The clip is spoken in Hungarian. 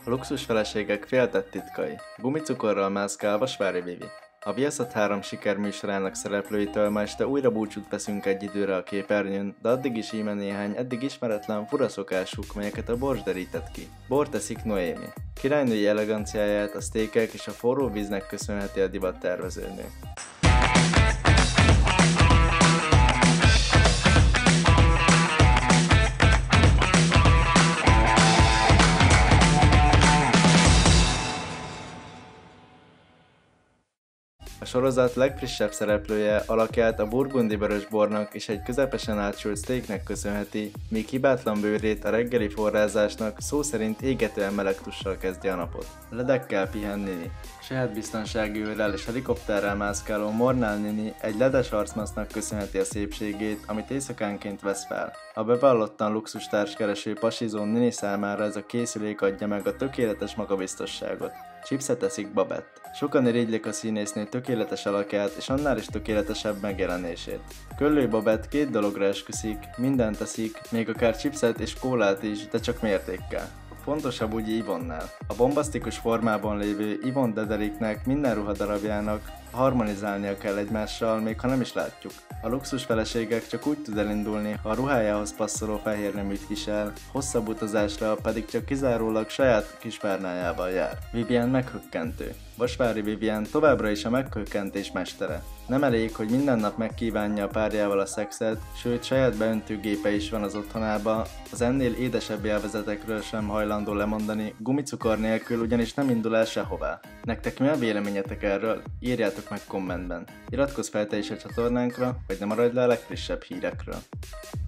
A luxus feleségek féltett titkai. Gumicukorral mászkál Vasvári Vivi. A Viaszat 3 sikerműsorának szereplőitől ma este újra búcsút veszünk egy időre a képernyőn, de addig is íme néhány eddig ismeretlen fura szokásuk, melyeket a bors derített ki. Bort eszik Noémi. Királynői eleganciáját a sztékek és a forró víznek köszönheti a divattervezőnő. A sorozat legfrissebb szereplője alakját a burgundi vörösbornak és egy közepesen átsült steaknek köszönheti, míg hibátlan bőrét a reggeli forrázásnak szó szerint égetően meleg tussal kezdi a napot. Ledekkel pihen Nini. Saját biztonsági őrrel és helikopterrel mászkáló Mornál Nini egy ledes arcmasznak köszönheti a szépségét, amit éjszakánként vesz fel. A bevallottan luxustárskereső pasizó Nini számára ez a készülék adja meg a tökéletes magabiztosságot. Chipset eszik Babett. Sokan irigylik a színésznő tökéletes alakját és annál is tökéletesebb megjelenését. Köllő Babett 2 dologra esküszik, mindent eszik, még akár chipset és kólát is, de csak mértékkel. Fontosabb úgy Yvonne-nál. A bombasztikus formában lévő Yvonne Dederiknek minden ruhadarabjának harmonizálnia kell egymással, még ha nem is látjuk. A luxus feleségek csak úgy tud elindulni, ha a ruhájához passzoló fehér neműt visel, hosszabb utazásra pedig csak kizárólag saját kispárnájával jár. Vivian meghökkentő. Vasvári Vivian továbbra is a meghökkentés mestere. Nem elég, hogy minden nap megkívánja a párjával a szexet, sőt saját beöntőgépe is van az otthonában, az ennél édesebb élvezetekről sem hajlandó lemondani, gumicukor nélkül ugyanis nem indul el sehová. Nektek mi a véleményetek erről? Írjátok meg kommentben. Iratkozz fel te is a csatornánkra, hogy ne maradj le a legfrissebb hírekről.